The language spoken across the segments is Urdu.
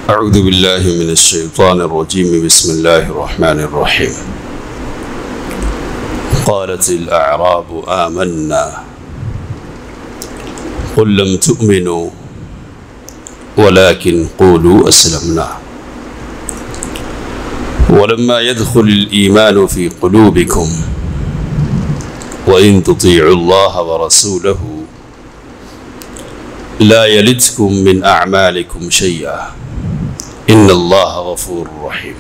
أعوذ بالله من الشيطان الرجيم بسم الله الرحمن الرحيم قالت الأعراب آمنا قل لم تؤمنوا ولكن قولوا أسلمنا ولما يدخل الإيمان في قلوبكم وإن تطيعوا الله ورسوله لا يلدكم من أعمالكم شيئا إن الله غفور رحيم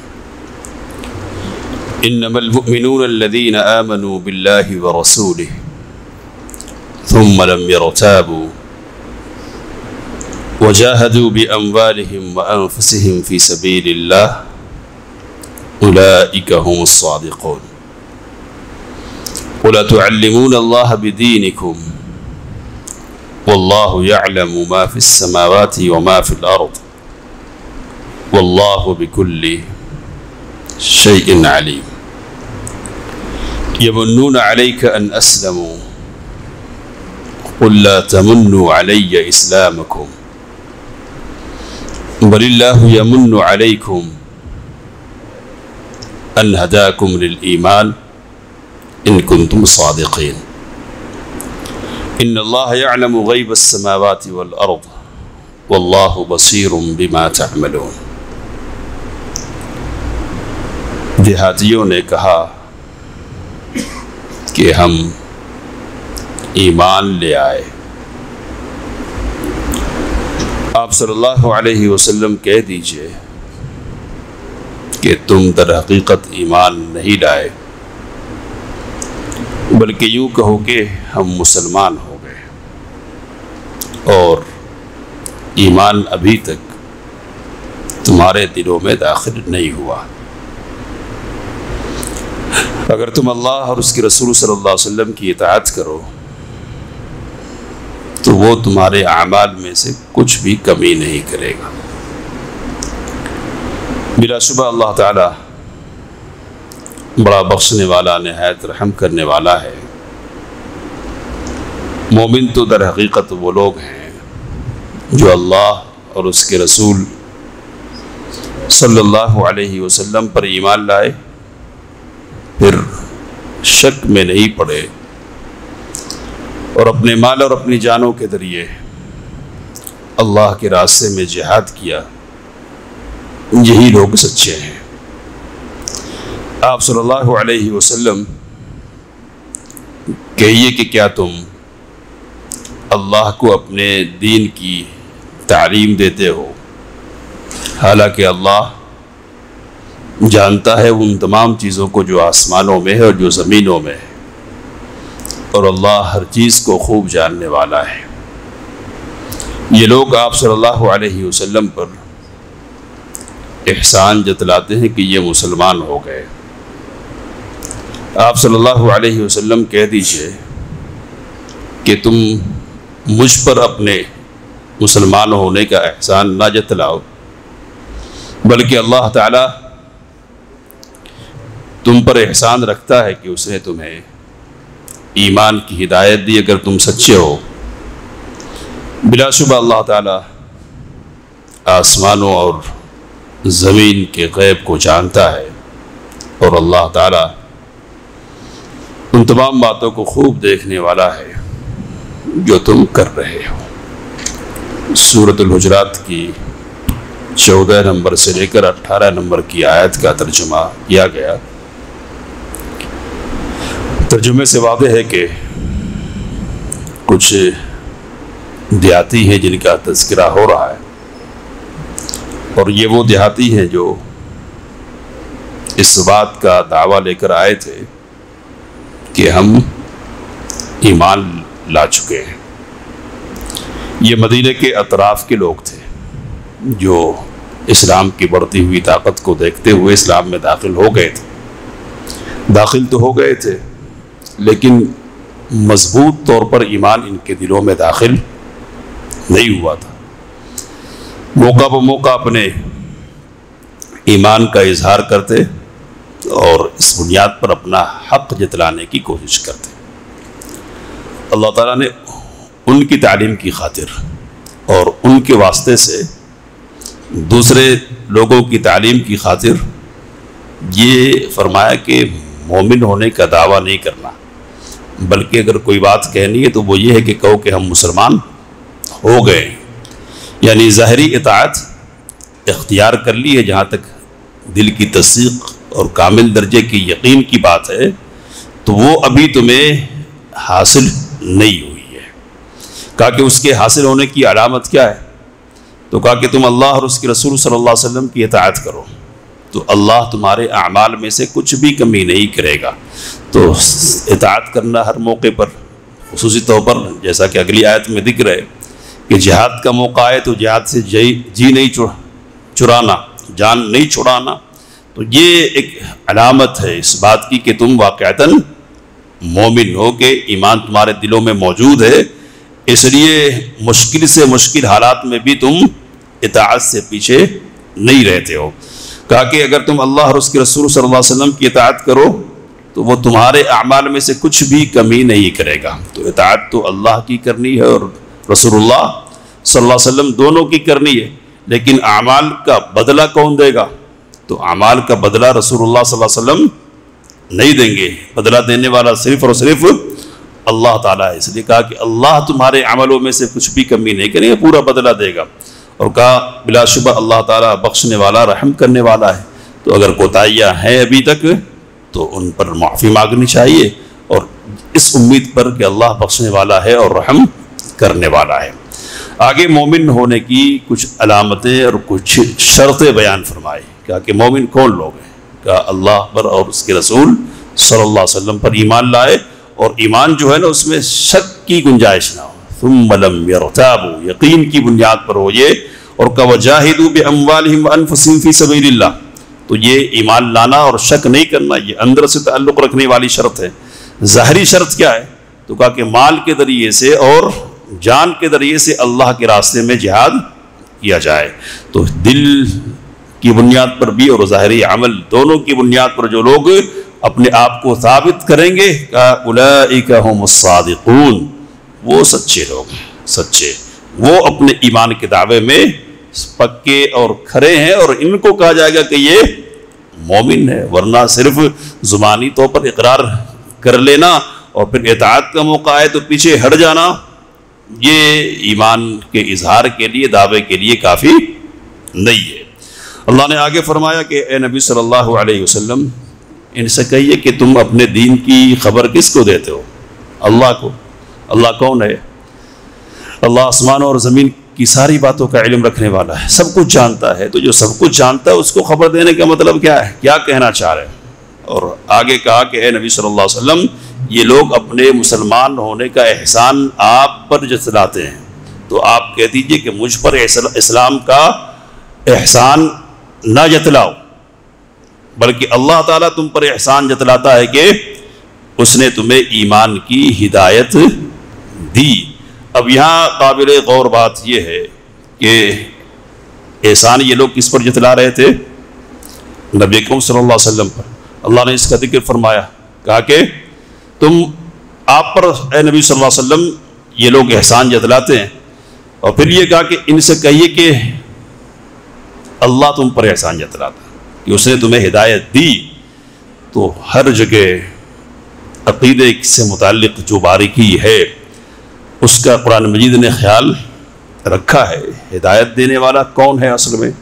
إنما المؤمنون الذين آمنوا بالله ورسوله ثم لم يرتابوا وجاهدوا بأموالهم وأنفسهم في سبيل الله أولئك هم الصادقون ولا تعلمون الله بدينكم والله يعلم ما في السماوات وما في الأرض والله بكل شيء عليم يمنون عليك أن أسلموا قل لا تمنوا علي إسلامكم بل الله يمن عليكم أن هداكم للإيمان إن كنتم صادقين إن الله يعلم غيب السماوات والأرض والله بصير بما تعملون دیہاتیوں نے کہا کہ ہم ایمان لے آئے۔ آپ صلی اللہ علیہ وسلم کہہ دیجئے کہ تم در حقیقت ایمان نہیں لائے بلکہ یوں کہو کہ ہم مسلمان ہو گئے اور ایمان ابھی تک تمہارے دلوں میں داخل نہیں ہوا۔ اگر تم اللہ اور اس کے رسول صلی اللہ علیہ وسلم کی اطاعت کرو تو وہ تمہارے اعمال میں سے کچھ بھی کمی نہیں کرے گا۔ بلا شبہ اللہ تعالی بڑا بخشنے والا نہایت رحم کرنے والا ہے۔ مومن تو در حقیقت وہ لوگ ہیں جو اللہ اور اس کے رسول صلی اللہ علیہ وسلم پر ایمان لائے، پھر شک میں نہیں پڑے اور اپنے مال اور اپنی جانوں کے ذریعے اللہ کے راستے میں جہاد کیا، یہی لوگ سچے ہیں۔ آپ صلی اللہ علیہ وسلم کہیے کہ کیا تم اللہ کو اپنے دین کی تعلیم دیتے ہو، حالانکہ اللہ جانتا ہے ان تمام چیزوں کو جو آسمانوں میں ہے اور جو زمینوں میں ہے، اور اللہ ہر چیز کو خوب جاننے والا ہے۔ یہ لوگ آپ صلی اللہ علیہ وسلم پر احسان جتلاتے ہیں کہ یہ مسلمان ہو گئے۔ آپ صلی اللہ علیہ وسلم کہہ دیجئے کہ تم مجھ پر اپنے مسلمان ہونے کا احسان نہ جتلاؤ بلکہ اللہ تعالی تم پر احسان رکھتا ہے کہ اس نے تمہیں ایمان کی ہدایت دی اگر تم سچے ہو۔ بلا شبہ اللہ تعالی آسمانوں اور زمین کے غیب کو جانتا ہے اور اللہ تعالی ان تمام باتوں کو خوب دیکھنے والا ہے جو تم کر رہے ہو۔ سورۃ الحجرات کی 14 نمبر سے لے کر 18 نمبر کی آیت کا ترجمہ کیا گیا۔ ترجمے سے واضح ہے کہ کچھ دیہاتی ہیں جن کا تذکرہ ہو رہا ہے، اور یہ وہ دیہاتی ہیں جو اس بات کا دعویٰ لے کر آئے تھے کہ ہم ایمان لا چکے ہیں۔ یہ مدینے کے اطراف کے لوگ تھے جو اسلام کی بڑھتی ہوئی طاقت کو دیکھتے ہوئے اسلام میں داخل ہو گئے تھے۔ داخل تو ہو گئے تھے لیکن مضبوط طور پر ایمان ان کے دلوں میں داخل نہیں ہوا تھا۔ موقع بہ موقع اپنے ایمان کا اظہار کرتے اور اس بنیاد پر اپنا حق جتلانے کی کوشش کرتے۔ اللہ تعالیٰ نے ان کی تعلیم کی خاطر اور ان کے واسطے سے دوسرے لوگوں کی تعلیم کی خاطر یہ فرمایا کہ مومن ہونے کا دعویٰ نہیں کرنا، بلکہ اگر کوئی بات کہنی ہے تو وہ یہ ہے کہ کہو کہ ہم مسلمان ہو گئے ہیں، یعنی ظاہری اطاعت اختیار کر لی ہے، جہاں تک دل کی تصدیق اور کامل درجے کی یقین کی بات ہے تو وہ ابھی تمہیں حاصل نہیں ہوئی ہے۔ کہا کہ اس کے حاصل ہونے کی علامت کیا ہے؟ تو کہا کہ تم اللہ اور اس کے رسول صلی اللہ علیہ وسلم کی اطاعت کرو تو اللہ تمہارے اعمال میں سے کچھ بھی کمی نہیں کرے گا۔ تو اطاعت کرنا ہر موقع پر، خصوصی طور پر جیسا کہ اگلی آیت میں ذکر ہے کہ جہاد کا موقع آئے تو جہاد سے جی نہیں چرانا، جان نہیں چھڑانا، تو یہ ایک علامت ہے اس بات کی کہ تم واقعتاً مومن ہو، کہ ایمان تمہارے دلوں میں موجود ہے، اس لیے مشکل سے مشکل حالات میں بھی تم اطاعت سے پیچھے نہیں رہتے ہو۔ کہا کہ اگر تم اللہ اور اس کے رسول صلی اللہ علیہ وسلم کی اطاعت کرو تو وہ تمہارے اعمال میں سے کچھ بھی کمی نہیں کرے گا۔ تو اطاعت تو اللہ کی کرنی ہے اور رسول اللہ صلی اللہ علیہ وسلم دونوں کی کرنی ہے، لیکن اعمال کا بدلہ کون دے گا؟ تو اعمال کا بدلہ رسول اللہ صلی اللہ علیہ وسلم نہیں دیں گے، بدلہ دینے والا صرف اور صرف اللہ تعالیٰ ہے۔ اس لیے کہا کہ اللہ تمہارے عملوں میں سے کچھ بھی کمی نہیں کرے گا، پورا بدلہ دے گا، اور کہا بلا شبہ اللہ تعالیٰ بخشنے والا، رحم کرنے والا ہے۔ تو اگر کوتاہیاں ہیں ابھی تک تو ان پر معافی مانگنی چاہیے، اور اس امید پر کہ اللہ بخشنے والا ہے اور رحم کرنے والا ہے۔ آگے مومن ہونے کی کچھ علامتیں اور کچھ شرطیں بیان فرمائے۔ کہا کہ مومن کون لوگ ہیں؟ کہا اللہ پر اور اس کے رسول صلی اللہ علیہ وسلم پر ایمان لائے، اور ایمان جو ہے نا اس میں شک کی گنجائش نہ ہو، ثم لم يرتابوا، یقین کی بنیاد پر ہو یہ، اور کہ وجاہدوا باموالہم وانفسہم فی سبیل اللہ۔ تو یہ ایمان لانا اور شک نہیں کرنا یہ اندر سے تعلق رکھنے والی شرط ہے۔ ظاہری شرط کیا ہے؟ تو کہا کہ مال کے ذریعے سے اور جان کے ذریعے سے اللہ کے راستے میں جہاد کیا جائے۔ تو دل کی بنیاد پر بھی اور ظاہری عمل دونوں کی بنیاد پر جو لوگ اپنے آپ کو ثابت کریں گے، کہا اولئک هم الصادقون، وہ سچے لوگ ہیں، سچے، وہ اپنے ایمان کے دعوے میں پکے اور کھڑے ہیں، اور ان کو کہا جائے گا کہ یہ مومن ہے، ورنہ صرف زبانی طور پر اقرار کر لینا اور پھر اطاعت کا موقع آئے تو پیچھے ہٹ جانا، یہ ایمان کے اظہار کے لیے، دعوے کے لیے کافی نہیں ہے۔ اللہ نے آگے فرمایا کہ اے نبی صلی اللہ علیہ وسلم ان سے کہیے کہ تم اپنے دین کی خبر کس کو دیتے ہو؟ اللہ کو۔ اللہ کون ہے؟ اللہ آسمان اور زمین کی ساری باتوں کا علم رکھنے والا ہے، سب کچھ جانتا ہے۔ تو جو سب کچھ جانتا ہے اس کو خبر دینے کا مطلب کیا ہے؟ کیا کہنا چاہ رہے ہیں؟ اور آگے کہا کہ اے نبی صلی اللہ علیہ وسلم یہ لوگ اپنے مسلمان ہونے کا احسان آپ پر جتلاتے ہیں، تو آپ کہہ دیجئے کہ مجھ پر اسلام کا احسان نہ جتلاؤ، بلکہ اللہ تعالیٰ تم پر احسان جتلاتا ہے کہ اس نے تمہیں ایمان کی ہدایت دی۔ اب یہاں قابل غور بات یہ ہے کہ احسان یہ لوگ کس پر جتلا رہے تھے؟ نبی اکرم صلی اللہ علیہ وسلم پر۔ اللہ نے اس کا ذکر فرمایا، کہا کہ آپ پر اے نبی صلی اللہ علیہ وسلم یہ لوگ احسان جتلاتے ہیں، اور پھر یہ کہا کہ ان سے کہیے کہ اللہ تم پر احسان جتلاتا ہے کہ اس نے تمہیں ہدایت دی۔ تو ہر جگہ عقیدے سے متعلق جو باریکی ہے اس کا قرآن مجید نے خیال رکھا ہے۔ ہدایت دینے والا کون ہے؟ اصل میں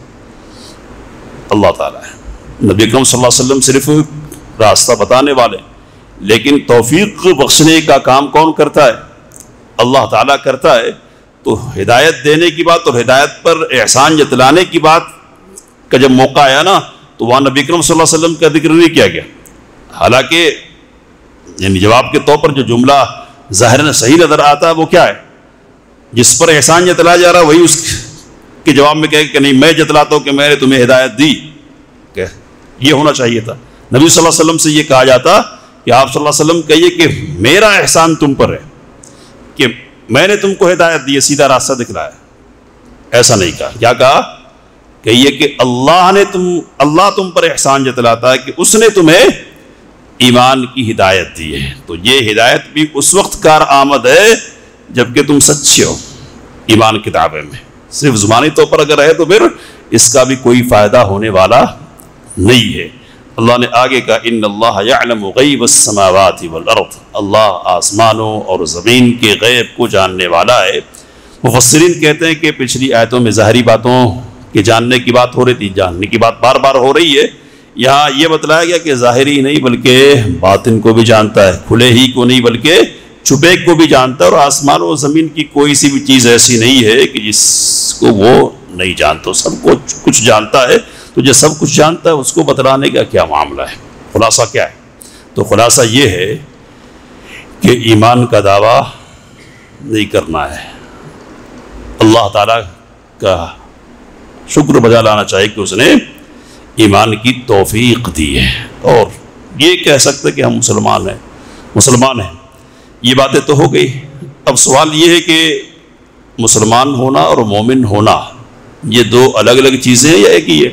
اللہ تعالیٰ ہے۔ نبی اکرم صلی اللہ علیہ وسلم صرف راستہ بتانے والے، لیکن توفیق بخشنے کا کام کون کرتا ہے؟ اللہ تعالیٰ کرتا ہے۔ تو ہدایت دینے کی بات اور ہدایت پر احسان جتلانے کی بات کا جب موقع آیا نا تو وہاں نبی اکرم صلی اللہ علیہ وسلم کا ذکر نہیں کیا گیا، حالانکہ یعنی جواب کے طور پر جو جملہ ظاہراً صحیح نظر آتا ہے وہ کیا ہے؟ جس پر احسان جتلایا جا رہا وہی اس کے جواب میں کہے کہ نہیں میں جتلاتا ہوں کہ میں نے تمہیں ہدایت دی، کہ یہ ہونا چاہیے تھا۔ نبی صلی اللہ علیہ وسلم سے یہ کہا جاتا کہ آپ صلی اللہ علیہ وسلم کہیے کہ میرا احسان تم پر ہے کہ میں نے تم کو ہدایت دی، سیدھا راستہ دکھلایا۔ ایسا نہیں کہا، کیا کہا؟ کہیے کہ اللہ تم پر احسان جتلاتا ہے کہ اس نے تمہیں ایمان کی ہدایت دی ہے۔ تو یہ ہدایت بھی اس وقت کار آمد ہے جبکہ تم سچے ہو ایمان کی دعوے میں۔ صرف زبانی طور پر اگر ہے تو پھر اس کا بھی کوئی فائدہ ہونے والا نہیں ہے۔ اللہ نے آگے کہا ان اللہ یعلم غیب السماوات والارض، اللہ آسمانوں اور زمین کے غیب کو جاننے والا ہے۔ مفسرین کہتے ہیں کہ پچھلی آیتوں میں ظاہری باتوں کے جاننے کی بات ہو رہی تھی، جاننے کی بات بار بار ہو رہی ہے، یہاں یہ بتلایا گیا کہ ظاہری نہیں بلکہ باطن کو بھی جانتا ہے، کھلے ہی کو نہیں بلکہ چھپے کو بھی جانتا ہے، اور آسمان و زمین کی کوئی سی بھی چیز ایسی نہیں ہے کہ جس کو وہ نہیں جانتا، سب کو کچھ جانتا ہے۔ تو جو سب کچھ جانتا ہے اس کو بتلانے کا کیا معاملہ ہے؟ خلاصہ کیا ہے؟ تو خلاصہ یہ ہے کہ ایمان کا دعویٰ نہیں کرنا ہے، اللہ تعالیٰ کا شکر بجا لانا چاہیے کہ اس نے ایمان کی توفیق دی ہے، اور یہ کہہ سکتے کہ ہم مسلمان ہیں۔ یہ باتیں تو ہو گئی، اب سوال یہ ہے کہ مسلمان ہونا اور مومن ہونا یہ دو الگ الگ چیزیں ہیں یا ایک ہی ہے؟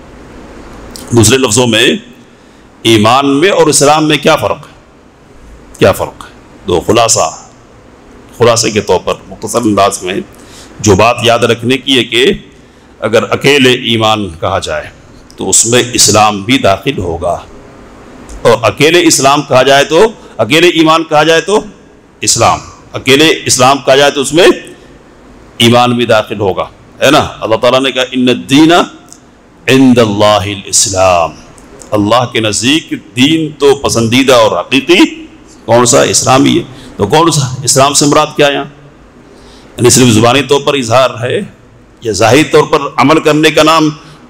دوسرے لفظوں میں ایمان میں اور اسلام میں کیا فرق ہے؟ کیا فرق ہے؟ دو خلاصے کے طور پر مختصر انداز میں جو بات یاد رکھنے کی ہے کہ اگر اکیلے ایمان کہا جائے تو اس میں اسلام بھی داخل ہوگا، اور اکیلے اسلام کہا جائے تو اکیلے ایمان کہا جائے تو اسلام، اکیلے اسلام کہا جائے تو اس میں ایمان بھی داخل ہوگا، ہے نا؟ اللہ تعالیٰ نے کہا ان الدین عند اللہ الاسلام، اللہ کے نزدیک دین تو پسندیدہ اور حقیقی کون سا؟ اسلام ہی ہے۔ تو کون سا اسلام سے مراد کیا ہے یہاں؟ یعنی صرف زبانی طور پر اظہار ہے یا ظاہری طور پر عمل کرنے کا نام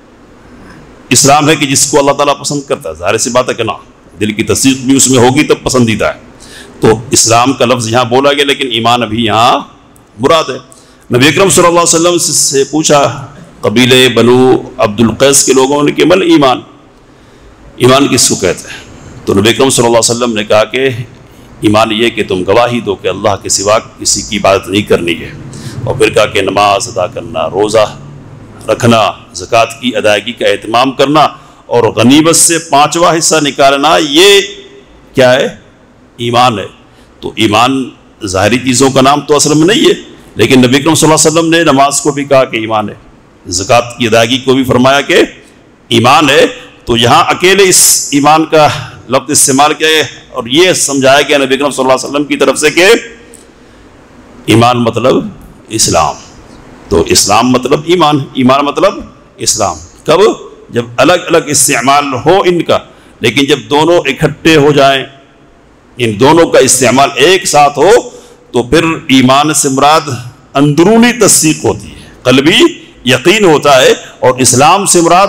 اسلام ہے کہ جس کو اللہ تعالیٰ پسند کرتا ہے؟ ظاہر سی بات ہے کہ نا، دل کی تصدیق بھی اس میں ہوگی تب پسندیدہ ہے۔ تو اسلام کا لفظ یہاں بولا گیا، لیکن ایمان ابھی یہاں مراد ہے۔ نبی اکرم صلی اللہ علیہ وسلم سے پوچھا قبیلے بنو عبد القیس کے لوگوں نے کہ مل ایمان کس کو کہتے ہیں؟ تو نبی اکرم صلی اللہ علیہ وسلم نے کہا کہ ایمان یہ کہ تم گواہی دو کہ اللہ کے سوا کسی کی عبادت نہیں کرنی ہے، اور پھر کہا کہ نماز ادا کرنا، روزہ رکھنا، زکوٰۃ کی ادائیگی کا اہتمام کرنا، اور غنیمت سے 5واں حصہ نکالنا، یہ کیا ہے؟ ایمان ہے۔ تو ایمان ظاہری چیزوں کا نام تو اصل میں نہیں ہے، لیکن نبی اکرم صلی اللہ علیہ وسلم نے نماز کو بھی کہا کہ ایمان ہے، زکوٰۃ کی ادائیگی کو بھی فرمایا کہ ایمان ہے۔ تو یہاں اکیلے اس ایمان کا لفظ استعمال کیا ہے، اور یہ سمجھایا گیا نبی اکرم صلی اللہ علیہ وسلم کی طرف سے کہ ایمان مطلب اسلام، تو اسلام مطلب ایمان مطلب اسلام۔ کب؟ جب الگ الگ استعمال ہو ان کا، لیکن جب دونوں اکٹھے ہو جائیں، ان دونوں کا استعمال ایک ساتھ ہو، تو پھر ایمان سے مراد اندرونی تصدیق ہوتی ہے، قلبی یقین ہوتا ہے، اور اسلام سے مراد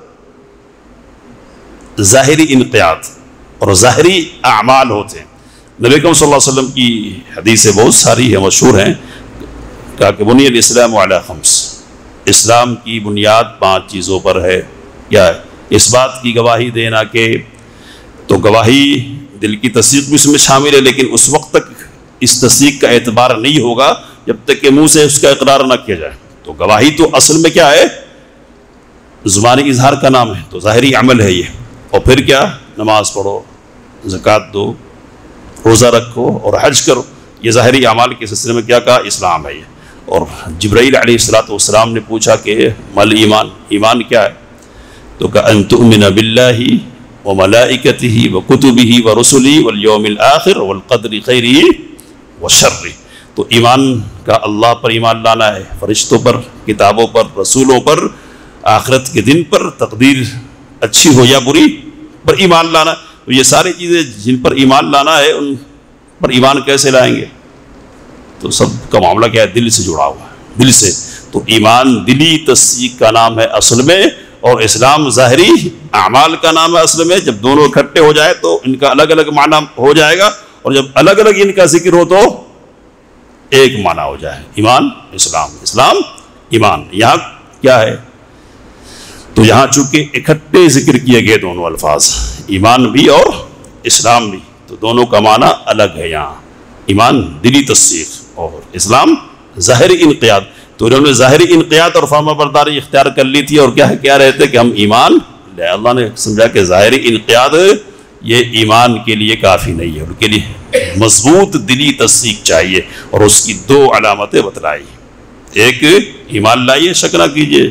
ظاہری انقیاد اور ظاہری اعمال ہوتے ہیں۔ نبی اکرم صلی اللہ علیہ وسلم کی حدیثیں بہت ساری ہیں، مشہور ہیں، کہا کہ بنی الاسلام علی 5، اسلام کی بنیاد 5 چیزوں پر ہے۔ کیا ہے؟ اس بات کی گواہی دینا کہ، تو گواہی دل کی تصدیق بھی اس میں شامل ہے، لیکن اس وقت تک اس تصدیق کا اعتبار نہیں ہوگا جب تک کہ منہ سے اس کا اقرار نہ کیا جائے۔ تو گواہی تو اصل میں کیا ہے؟ زبانی اظہار کا نام ہے، تو ظاہری عمل ہے یہ۔ اور پھر کیا؟ نماز پڑھو، زکوٰۃ دو، روزہ رکھو اور حج کرو، یہ ظاہری اعمال کے سلسلے میں کیا کہا؟ اسلام ہے یہ۔ اور جبرائیل علیہ السلام نے پوچھا کہ مل ایمان کیا ہے؟ تو کہا ان تؤمن باللہ وملائکتہ وکتبہ ورسلہ والیوم الآخر والقدر خیرہ وشرہ۔ تو ایمان کا اللہ پر ایمان لانا ہے، فرشتوں پر، کتابوں پر، رسولوں پر، آخرت کے دن پر، تقدیر اچھی ہو یا بری پر ایمان لانا۔ تو یہ ساری چیزیں جن پر ایمان لانا ہے، ان پر ایمان کیسے لائیں گے؟ تو سب کا معاملہ کیا ہے؟ دل سے جڑا ہوا ہے، دل سے۔ تو ایمان دلی تصدیق کا نام ہے اصل میں، اور اسلام ظاہری اعمال کا نام ہے اصل میں۔ جب دونوں اکٹھے ہو جائے تو ان کا الگ الگ معنی ہو جائے گا، اور جب الگ الگ ان کا ذکر ہو تو ایک معنی ہو جائے، ایمان اسلام ایمان۔ یہاں کیا ہے؟ تو یہاں چونکہ اکٹھے ذکر کیے گئے دونوں الفاظ، ایمان بھی اور اسلام بھی، تو دونوں کا معنی الگ ہے یہاں۔ ایمان دلی تصدیق اور اسلام ظاہری انقیاد۔ تو انہوں نے ظاہری انقیاد اور فرما برداری اختیار کر لی تھی، اور کیا رہے تھے کہ ہم ایمان لے۔ اللہ نے سمجھا کہ ظاہری انقیاد یہ ایمان کے لیے کافی نہیں ہے، ان کے لیے مضبوط دلی تصدیق چاہیے، اور اس کی 2 علامتیں بتلائی۔ ایک، ایمان لائیے، شک نہ کیجیے،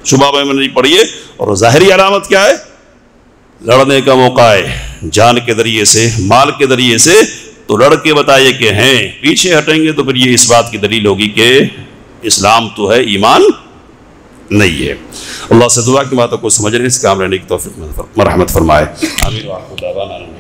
شبہ میں نہیں پڑیے. اور ظاہری علامت کیا ہے؟ لڑنے کا موقع ہے جان کے ذریعے سے، مال کے ذریعے سے، تو لڑ کے بتائیے کہ ہیں. پیچھے ہٹیں گے تو پھر یہ اس بات کی دلیل ہوگی کہ اسلام تو ہے، ایمان نہیں ہے. اللہ سے دعا کی باتوں کو سمجھنے، اس کام رہنے کی توفیق مرحمت فرمائے. آمین.